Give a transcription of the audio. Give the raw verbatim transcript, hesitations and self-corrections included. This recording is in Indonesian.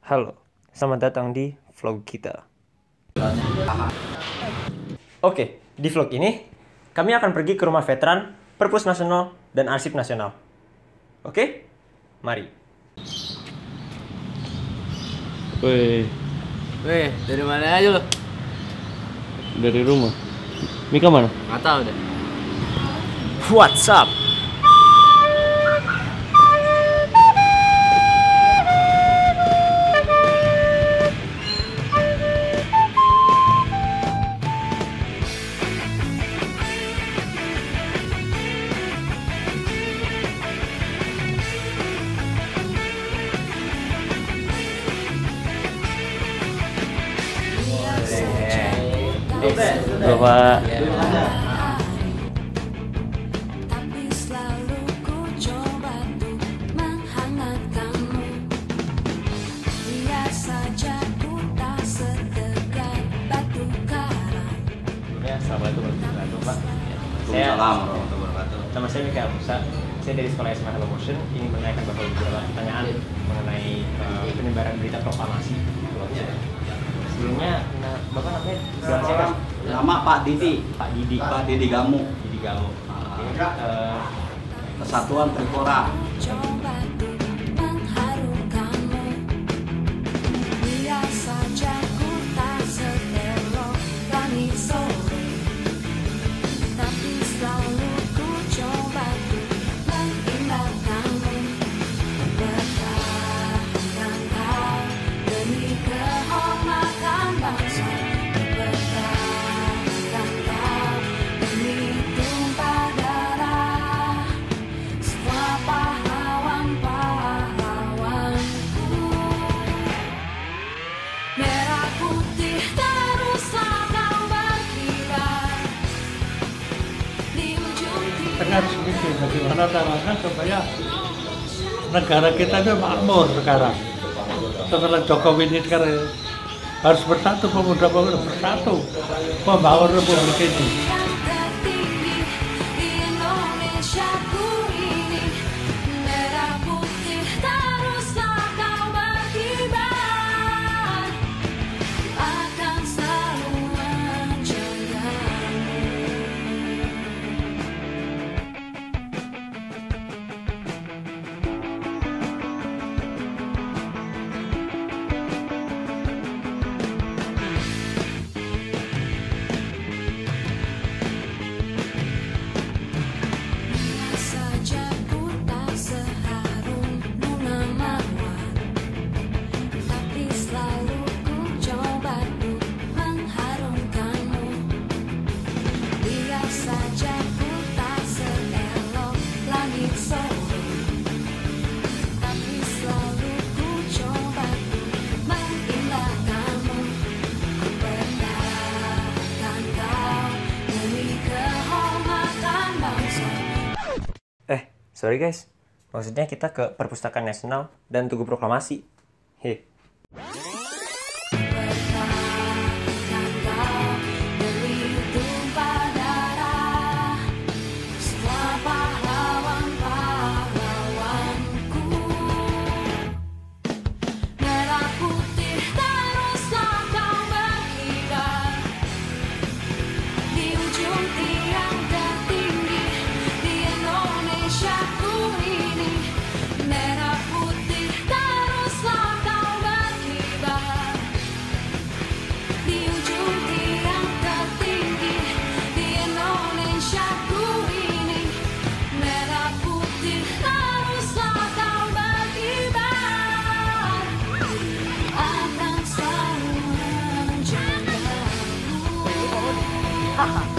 Halo, selamat datang di vlog kita. Oke, di vlog ini kami akan pergi ke rumah veteran, Perpus Nasional, dan Arsip Nasional. Oke, mari. Woi, Weh, dari mana aja lo? dari rumah. Mika mana? Nggak tahu deh. What's up? Bapak. Tapi selalu ku coba untuk menghangatkanmu. Biar saja ku tak setegar batu karang. Ya, assalamualaikum warahmatullahi wabarakatuh, Pak. Saya, nama saya Mika Musa. Saya dari Sekolah S M A Hello Motion. Ini menanyakan Bapak beberapa pertanyaan mengenai uh, penyebaran berita proklamasi. Sebelumnya, nah, Bapak namanya siapa sih, Kak? Nama Pak Didi. Pak Didi. Pak Didi Gamu. Didi Galuh. Oke. Uh, Kesatuan Trikora. Coba untuk mengharumkanmu. Biar saja ku tak seelok langit sore. Tapi selalu ku coba untuk mengindahkanmu. Bertahankan kau demi kehormatan bangsa. Bertahankan kau demi tumpah darah semua pahlawan-pahlawanku. Merah putih teruslah kau berkibar di ujung Tegar sedikit bagaimana caranya supaya negara kita itu makmur sekarang. Setelah Jokowi ini sekarang harus bersatu, pemuda-pemuda bersatu membangun republik ini. yang tertinggi di Indonesiaku ini. Merah putih teruslah kau berkibar, akan selalu menjagamu. Biar saja ku tak seharum bunga mawar, tapi selalu ku coba untuk mengharumkanmu. Biar saja ku tak seelok langit sore, tapi selalu ku coba untuk mengindahkanmu. Bertahankan kau demi kehormatan bangsa. eh, sorry guys. Maksudnya kita ke Perpustakaan Nasional dan Tugu Proklamasi. Heh. Bertahankan kau demi tumpah darah semua pahlawan-pahlawanku. Merah putih teruslah kau berkibar di ujung tiang tertinggi di Indonesiaku ini. Merah putih teruslah kau berkibar di ujung tiang tertinggi di Indonesiaku ini. Merah putih teruslah kau berkibar, akan selalu menjagamu.